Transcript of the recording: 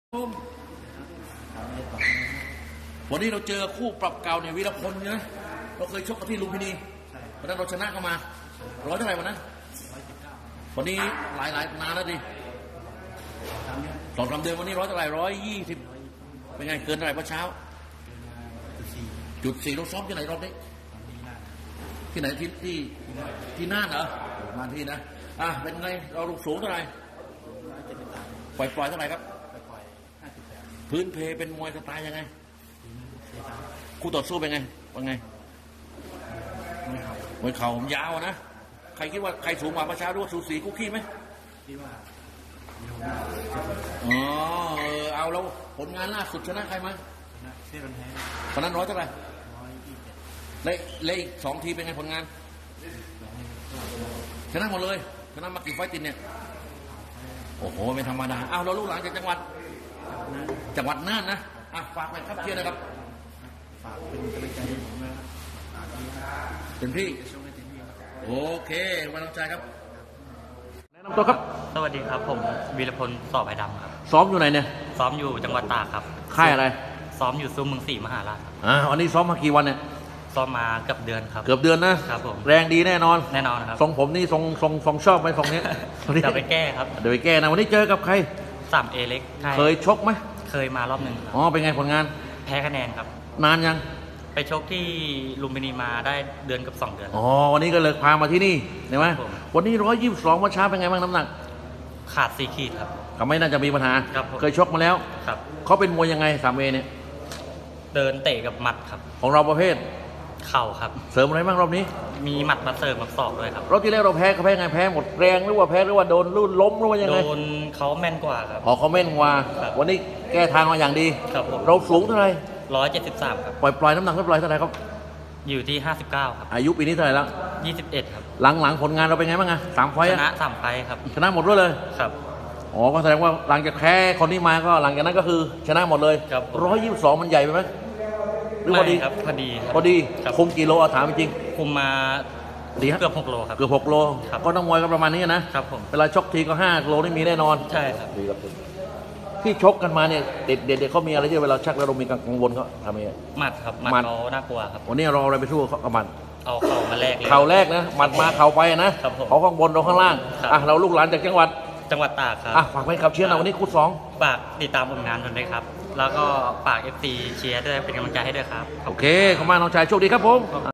วันนี้เราเจอคู่ปรับเก่าเนี่ยวีรพลนะเราเคยชกกันที่ลุมพินีวันนั้นเราชนะเข้ามาร้อยเท่าไหร่วันนั้นวันนี้หลายนานแล้วดิ2-3 เดือนวันนี้ร้อยเท่าไหร่120เป็นไงเกินเท่าไหร่เมื่อเช้าจุด 4เราซ้อมที่ไหนรอบนี้ที่ไหนที่น่านเหรอมาที่นะเป็นไงเราลูกสูงเท่าไหร่ปล่อยเท่าไหร่ครับพื้นเพเป็นมวยสไตล์ยังไงคู่ต่อสู้เป็นไงว่าไงมวยเข่ายาวนะใครคิดว่าใครสูงกว่าประชารู้ว่าสูสีคู่ขี้ไหมคิดว่าเอาแล้วผลงานล่าสุดชนะใครมาตอนนั้นร้อยเท่าไหร่เลยอีก2 ทีเป็นไงผลงานชนะหมดเลยชนะมากี่ไฟต์ติดเนี่ยโอ้โหไม่ธรรมดาเราลูกหลานจากจังหวัดน่านนะฝากไปครับเชียร์นะครับฝากเป็นกำลังใจให้ผมนะครับเป็นพี่โอเควันน้องชายครับแนะนำตัวครับสวัสดีครับผมวีรพลสอบไผ่ดำครับซ้อมอยู่ไหนเนี่ยซ้อมอยู่จังหวัดตากครับค่ายอะไรซ้อมอยู่ซุ้มเมืองศรีมหาราชวันนี้ซ้อมมากี่วันเนี่ยซ้อมมาเกือบเดือนครับเกือบเดือนนะครับผมแรงดีแน่นอนครับทรงผมนี่ทรงชอบไหมทรงนี้เดี๋ยวไปแก้ครับเดี๋ยวไปแก้นะวันนี้เจอกับใคร 3Aเล็กเคยชกไหมเคยมารอบหนึ่งเป็นไงผลงานแพ้คะแนนครับนานยังไปชกที่ลุมพินีมาได้เดือนกับ2 เดือนวันนี้ก็เลยพามาที่นี่เห็นไหมวันนี้122วันช้าเป็นไงบ้างน้ำหนักขาด4 ขีดครับก็ไม่น่าจะมีปัญหาเคยชกมาแล้วครับเขาเป็นมวยยังไง3Aเนี่ยเดินเตะกับหมัดครับของเราประเภทเข่าครับเสริมอะไรบ้างรอบนี้มีหมัดมาเสริมกับศอกด้วยครับรอบที่แล้วเราแพ้เขาแพ้ไงแพ้หมดแรงหรือว่าแพ้หรือว่าโดนลื่นล้มหรือว่ายังไงโดนเขาแม่นกว่าครับเขาแม่นกว่าวันนี้แก้ทางมาอย่างดีครับผมเราสูงเท่าไหร่ 173ครับปล่อยน้ำหนักเท่าไหร่ครับอยู่ที่59ครับอายุปีนี้เท่าไหร่แล้ว 21ครับหลังผลงานเราเป็นไงบ้าง3 ไฟต์ชนะ3 ไฟต์ครับชนะหมดเลยครับก็แสดงว่าหลังจากแพ้คนนี้มาก็หลังจากนั้นก็คือชนะหมดเลย122มันใหญ่ไปไหมหรือพอดีครับพอดีคุมกี่โลถามจริงคุมมาเกือบ6 โลครับเกือบ6 โลก็ต้องมวยก็ประมาณนี้นะครับผมเวลาชกทีก็5 โลนี่มีแน่นอนใช่ครับที่ชกกันมาเนี่ยเด็ดเขามีอะไรที่เวลาชักแล้วเรามีกังวลเขาทำยังไงหมัดครับหมัดเขาน่ากลัวครับวันนี้เราอะไรไปสู้เขากับมันเอาเข่ามาแลกเลยเข่าแรกนะหมัดมาเข่าไปนะเขาข้างบนเราข้างล่างเราลูกหลานจากจังหวัดตากครับฝากไปขับเชียร์นะวันนี้คู่2 ฝากติดตามผลงานด้วยครับแล้วก็ฝาก FC เชียร์ด้วยเป็นกำลังใจให้ด้วยครับโอเคขอบคุณมากน้องชายโชคดีครับผม